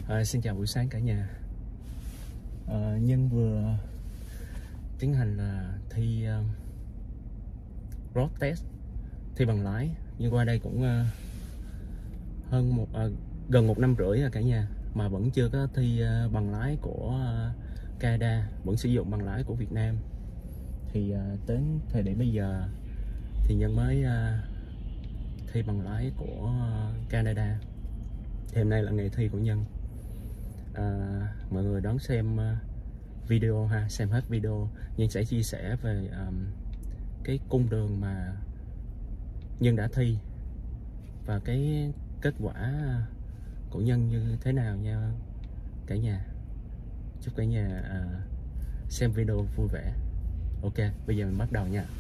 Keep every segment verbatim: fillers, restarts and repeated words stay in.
À, xin chào buổi sáng cả nhà. à, Nhân vừa tiến hành là thi uh, road test, thi bằng lái. Nhưng qua đây cũng uh, hơn một uh, gần một năm rưỡi rồi cả nhà, mà vẫn chưa có thi uh, bằng lái của uh, Canada, vẫn sử dụng bằng lái của Việt Nam. Thì uh, đến thời điểm bây giờ thì Nhân mới uh, thi bằng lái của uh, Canada. Thì hôm nay là ngày thi của Nhân. À, mọi người đón xem uh, video ha, xem hết video. Nhân sẽ chia sẻ về um, cái cung đường mà Nhân đã thi và cái kết quả của Nhân như thế nào nha cả nhà. Chúc cả nhà uh, xem video vui vẻ. Ok, bây giờ mình bắt đầu nha.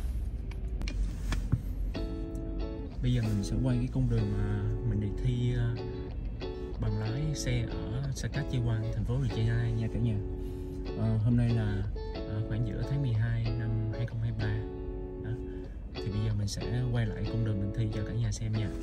Bây giờ mình sẽ quay cái cung đường mà mình đi thi uh, bằng lái xe ở Saskatchewan, thành phố Regina nha cả nhà. À, hôm nay là à, khoảng giữa tháng mười hai năm hai không hai ba. Đó. Thì bây giờ mình sẽ quay lại cung đường mình thi cho cả nhà xem nha.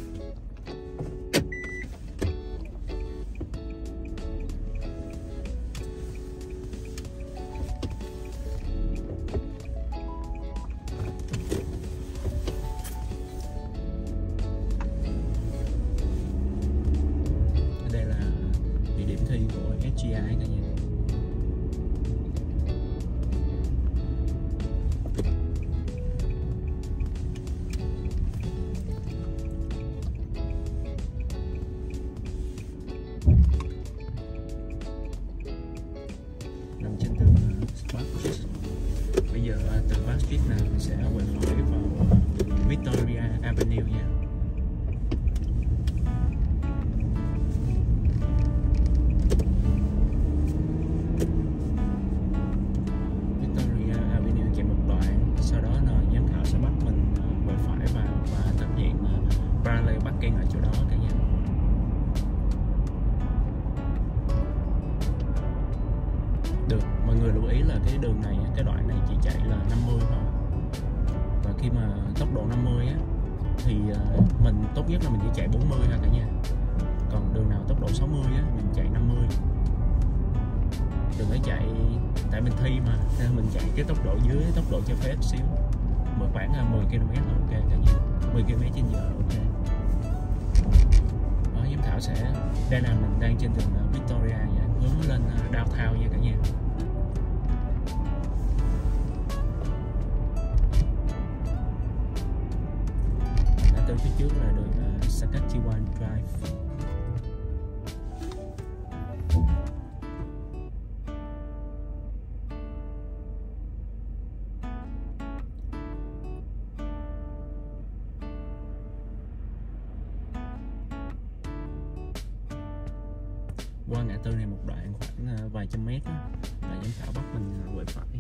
Thi của ét giê i cả nhà. Nằm trên đường Park Street. Bây giờ từ Park Street này mình sẽ quay phải vào Victoria Avenue nha. Parking ở chỗ đó cả nhà. Được, mọi người lưu ý là cái đường này, cái đoạn này chỉ chạy là năm mươi thôi. Và khi mà tốc độ năm mươi á thì mình tốt nhất là mình chỉ chạy bốn mươi thôi cả nhà. Còn đường nào tốc độ sáu mươi á mình chạy năm mươi. Đừng có chạy, tại mình thi mà nên mình chạy cái tốc độ dưới tốc độ cho phép xíu. Khoảng mười ki lô mét là ok cả nhà. mười ki lô mét trên giờ là ok. Đó, giám khảo sẽ, đây là mình đang trên đường Victoria nha, hướng lên downtown nha cả nhà. Đã tới phía trước là đường Saskatchewan Drive. Qua ngã tư này một đoạn khoảng vài trăm mét đó, là giám khảo bắt mình quẹo phải.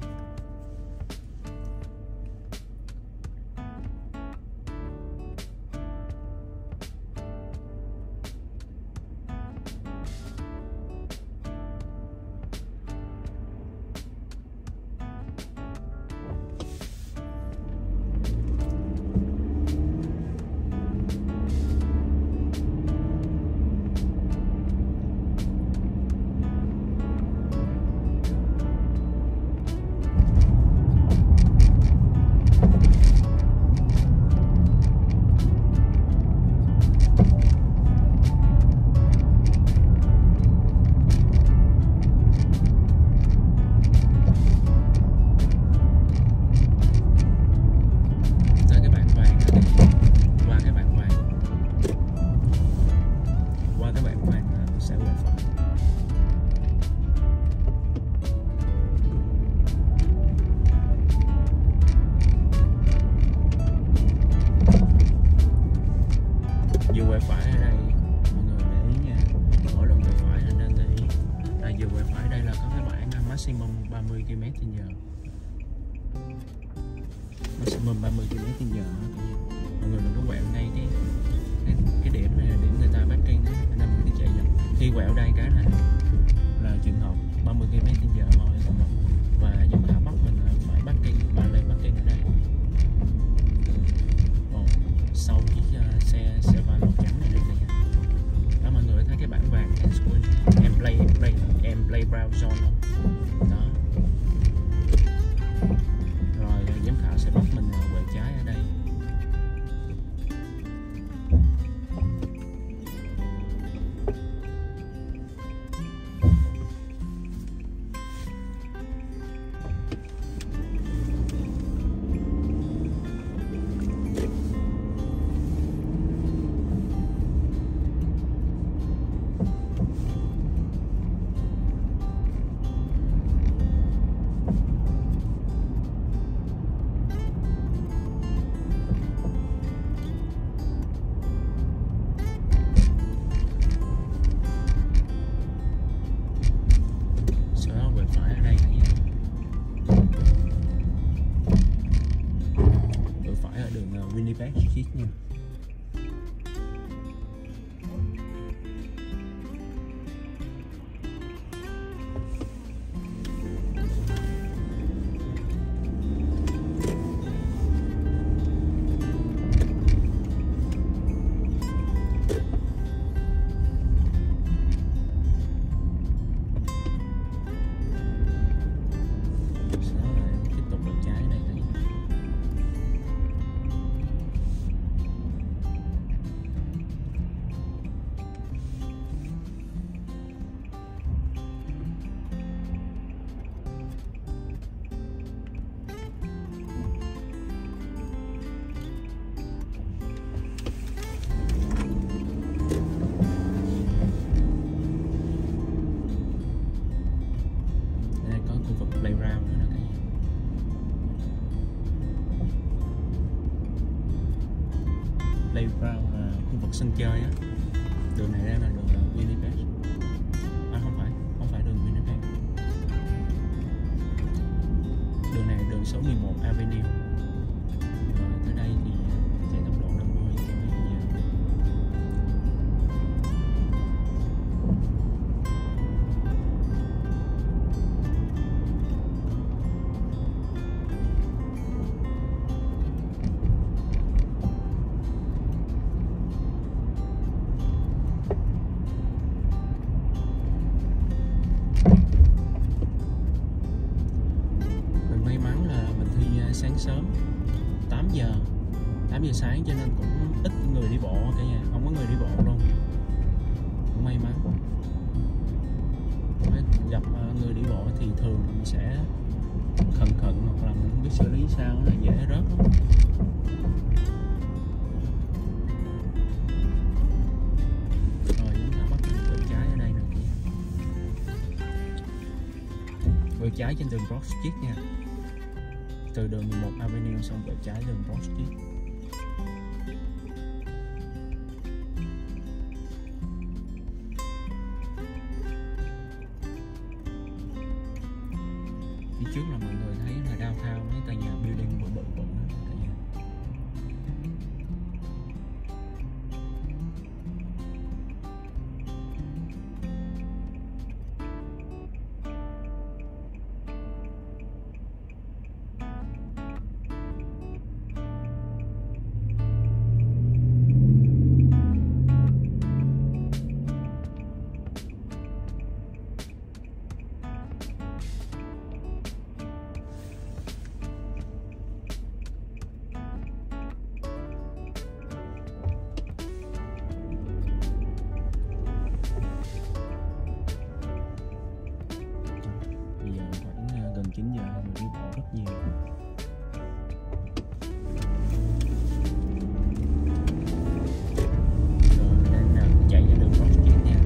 Maximum ba mươi ki lô mét trên giờ. Maximum ba mươi ki lô mét trên giờ. Mọi người đừng có quẹo ngay cái cái, cái điểm này là điểm người ta parking đó, nên mình đi chạy dần. Khi quẹo đây cái là là trường hợp ba mươi ki lô mét trên giờ thôi. Và giám khảo bắt mình phải parking, ba lane parking ở đây. Ồ, sau chiếc uh, xe xe va màu trắng này đây. Đó mọi người thấy cái bảng vàng and play Winnipeg Street nha. Playground nữa nè cả nhà. Playground là khu vực sân chơi á. Đường này ra là đường Winnipeg. À không phải, không phải đường Winnipeg. Đường này đường số mười một Avenue. Rồi tới đây thì chạy tốc độ năm mươi ki lô mét trên giờ. Sáng sớm tám giờ tám giờ sáng cho nên cũng ít người đi bộ cả nhà, không có người đi bộ luôn, cũng may mắn. Gặp người đi bộ thì thường mình sẽ khẩn khẩn hoặc là mình không biết xử lý sao, là dễ rớt lắm. Rồi chúng ta bắt quẹo trái ở đây nè, quẹo trái trên đường Broad Street nha. Từ đường mười một Avenue xong quẹo trái đường Broad Street. Phía trước là mọi người thấy là downtown mấy tòa nhà building bự bự bự đó cả nhà. chín giờ người đi bộ rất nhiều. Rồi đang nào chạy ra đường Broad Street nha.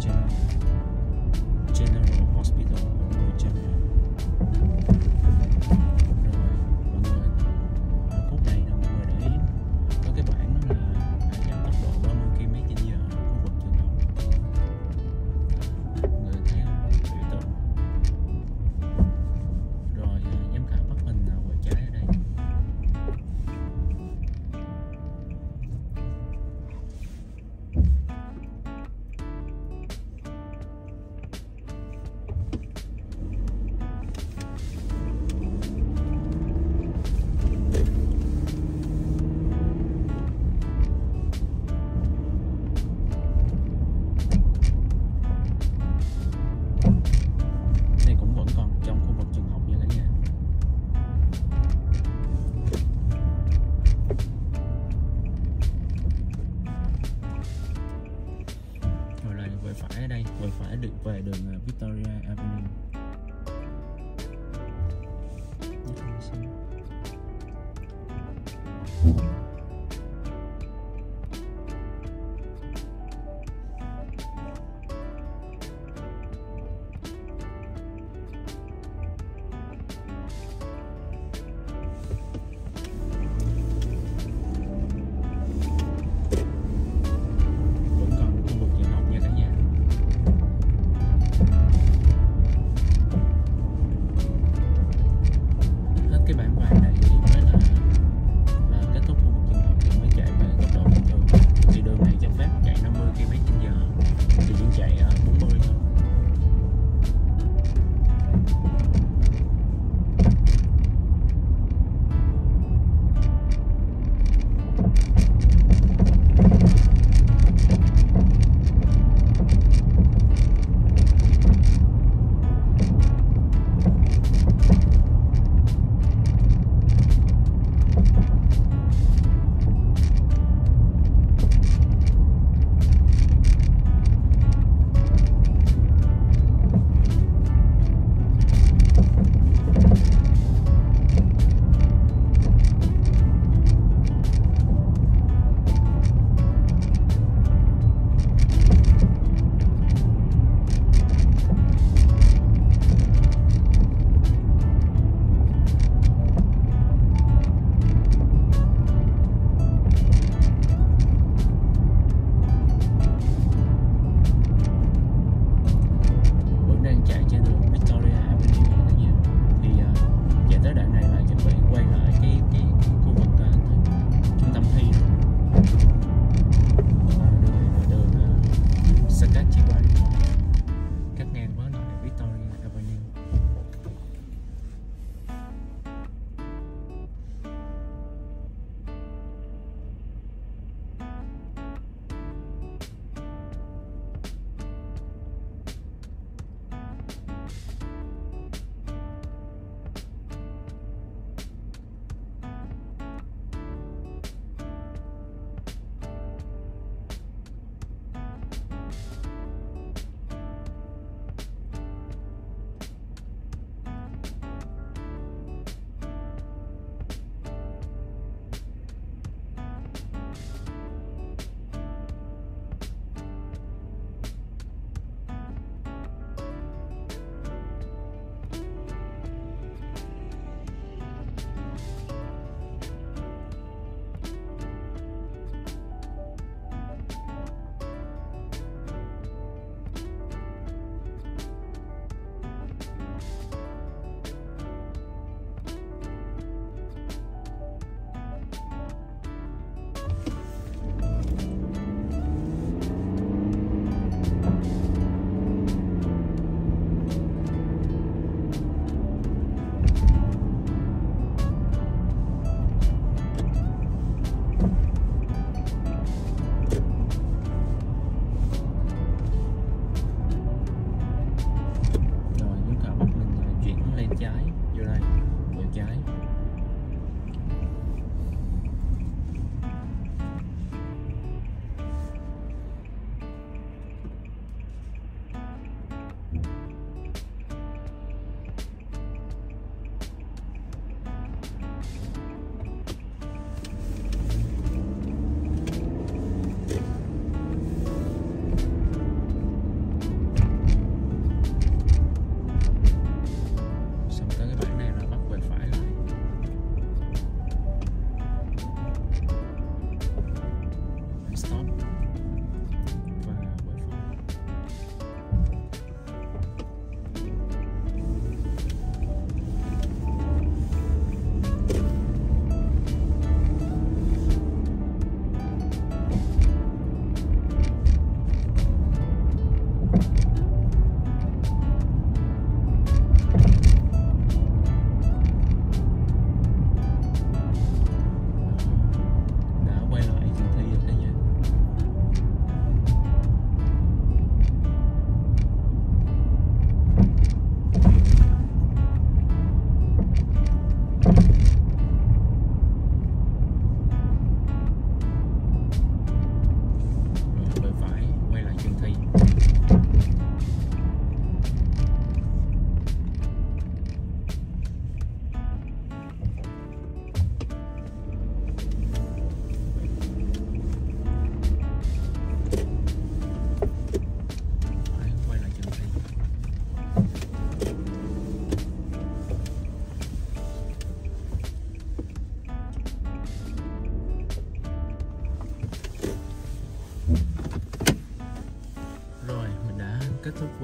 General General Hospital của General. Rồi mọi người ở khúc này là mọi người để ý có cái bảng là phải giảm tốc độ ba mươi ki lô mét trên giờ ở khu vực trường học. Mọi người thấy không? Biểu tượng. Rồi giám khảo bắt mình là quẹo trái ở đây. Này cũng vẫn còn trong khu vực trường học nha cả nhà. Rồi lại quẹo phải ở đây, quẹo phải được về đường uh, Victoria Avenue. Vẫn còn khu vực trường học nha cả nhà. Hết cái bản vàng này thì mới là, là kết thúc khu vực trường học thì mới chạy về tốc độ bình thường. Thì đường này cho phép chạy năm mươi ki lô mét trên giờ thì Duyên chạy ở bốn mươi thôi. Vẫn đang chạy trên đường Victoria Avenue nha cả nhà. Thì uh, chạy tới đoạn này là chuẩn bị quay lại cái cái khu vực uh, trung tâm thi. À, đường này là đường uh, Saskatchewan, cắt ngang với lại Victoria Avenue.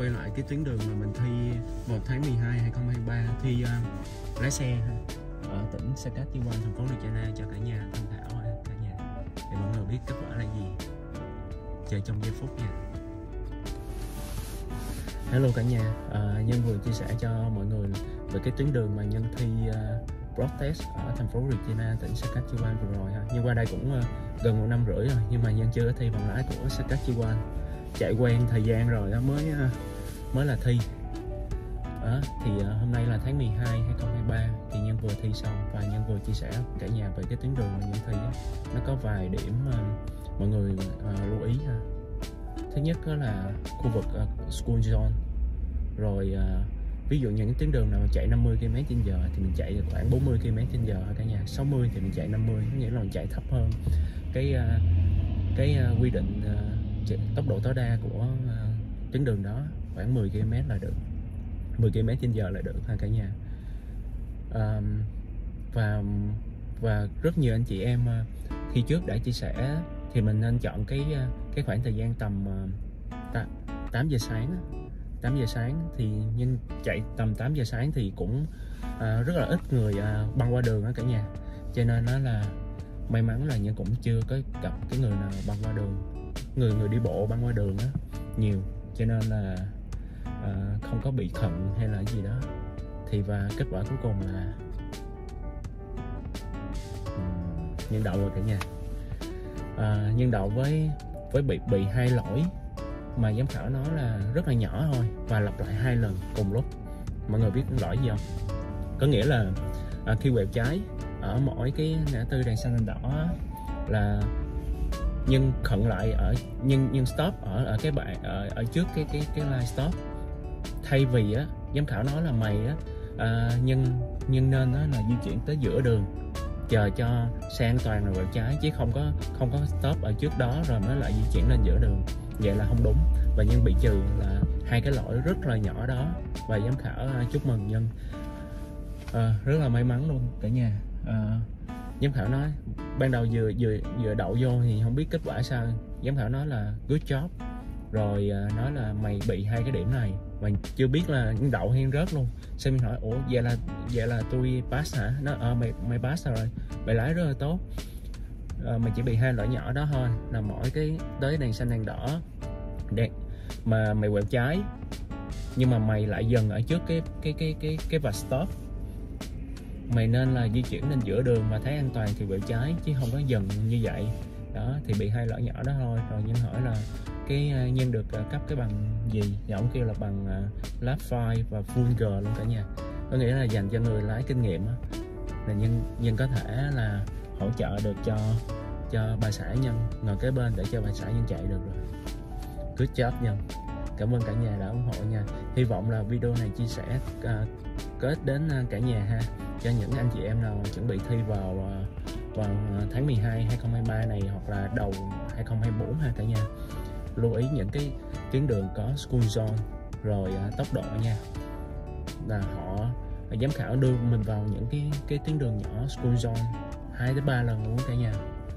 quay lại cái tuyến đường mà mình thi một tháng mười hai hai không hai ba, thi uh, lái xe ở tỉnh Saskatchewan, thành phố Regina cho cả nhà tham khảo cả nhà, để mọi người biết kết quả là gì. Chờ trong giây phút nha. Hello cả nhà, à, Nhân vừa chia sẻ cho mọi người về cái tuyến đường mà Nhân thi uh, road test ở thành phố Regina, tỉnh Saskatchewan vừa rồi ha. Nhưng qua đây cũng uh, gần một năm rưỡi rồi, nhưng mà Nhân chưa có thi bằng lái của Saskatchewan. Chạy quen thời gian rồi đó mới uh, mới là thi. Đó, thì uh, hôm nay là tháng mười hai hai không hai ba thì Nhân vừa thi xong, và Nhân vừa chia sẻ cả nhà về cái tuyến đường mà Nhân thi đó. Nó có vài điểm uh, mọi người uh, lưu ý ha. Thứ nhất đó là khu vực uh, school zone, rồi uh, ví dụ những tuyến đường nào mà chạy năm mươi ki lô mét trên giờ thì mình chạy khoảng bốn mươi ki lô mét trên giờ cả nhà, sáu mươi thì mình chạy năm mươi, nghĩa là mình chạy thấp hơn cái uh, cái uh, quy định uh, tốc độ tối đa của uh, tuyến đường đó khoảng mười ki lô mét là được, mười ki lô mét trên giờ là được ha cả nhà. Uh, và và rất nhiều anh chị em uh, khi trước đã chia sẻ thì mình nên chọn cái uh, cái khoảng thời gian tầm uh, tám giờ sáng. tám giờ sáng thì nhưng chạy tầm tám giờ sáng thì cũng uh, rất là ít người uh, băng qua đường đó cả nhà, cho nên nó là may mắn là nhưng cũng chưa có gặp cái người nào băng qua đường, người người đi bộ băng qua đường á nhiều, cho nên là uh, không có bị khận hay là gì đó. Thì và kết quả cuối cùng là um, nhân đậu rồi cả nhà. Uh, nhân đậu với với bị bị hai lỗi mà giám khảo nói là rất là nhỏ thôi, và lặp lại hai lần cùng lúc. Mọi người biết lỗi gì không? Có nghĩa là à, khi quẹo trái ở mỗi cái ngã tư đèn xanh đèn đỏ là nhưng khận lại ở nhưng nhưng stop ở ở cái bạn ở, ở trước cái cái cái line stop. Thay vì á giám khảo nói là mày á à, nhưng nhưng nên á là di chuyển tới giữa đường chờ cho xe an toàn rồi quẹo trái, chứ không có không có stop ở trước đó rồi mới lại di chuyển lên giữa đường. Vậy là không đúng, và Nhân bị trừ là hai cái lỗi rất là nhỏ đó, và giám khảo uh, chúc mừng Nhân uh, rất là may mắn luôn cả nhà. Uh, giám khảo nói ban đầu vừa vừa vừa đậu vô thì không biết kết quả sao, giám khảo nói là good job, rồi uh, nói là mày bị hai cái điểm này, và chưa biết là đậu hay rớt luôn. Xong mình hỏi ủa vậy là vậy là tôi pass hả? Nó ờ uh, mày mày pass rồi, mày lái rất là tốt. Uh, mày chỉ bị hai lỗi nhỏ đó thôi, là mỗi cái tới đèn xanh đèn đỏ đèn mà mày quẹo trái, nhưng mà mày lại dừng ở trước cái cái cái cái cái vạch stop. Mày nên là di chuyển lên giữa đường mà thấy an toàn thì quẹo trái, chứ không có dừng như vậy. Đó thì bị hai lỗi nhỏ đó thôi. Rồi Nhân hỏi là cái Nhân được cấp cái bằng gì, thì ông kêu là bằng uh, lap năm và full G luôn cả nhà, có nghĩa là dành cho người lái kinh nghiệm đó. Là Nhân Nhân có thể là hỗ trợ được cho cho bà xã Nhân ngồi kế bên để cho bà xã Nhân chạy được rồi. Good job Nhân. Cảm ơn cả nhà đã ủng hộ nha. Hy vọng là video này chia sẻ uh, có ích đến uh, cả nhà ha, cho những anh chị em nào chuẩn bị thi vào uh, vào tháng mười hai hai không hai ba này, hoặc là đầu hai không hai bốn ha cả nhà. Lưu ý những cái tuyến đường có school zone, rồi uh, tốc độ nha, là họ giám khảo đưa mình vào những cái cái tuyến đường nhỏ school zone hai đến ba lần luôn cả nhà.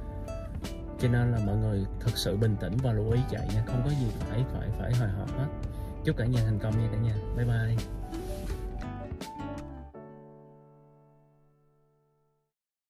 Cho nên là mọi người thực sự bình tĩnh và lưu ý chạy nha, không có gì phải phải phải hồi hộp hết. Chúc cả nhà thành công nha cả nhà. Bye bye.